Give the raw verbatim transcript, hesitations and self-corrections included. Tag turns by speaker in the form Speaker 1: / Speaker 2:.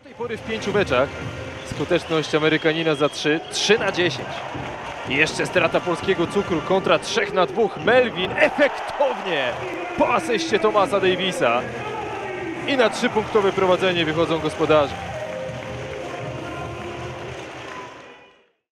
Speaker 1: Do tej pory w pięciu meczach skuteczność Amerykanina za trzy, trzy na dziesięć. I jeszcze strata polskiego cukru kontra trzech na dwóch. Melvin efektownie po asyście Thomasa Davisa. I na trzypunktowe prowadzenie wychodzą gospodarze.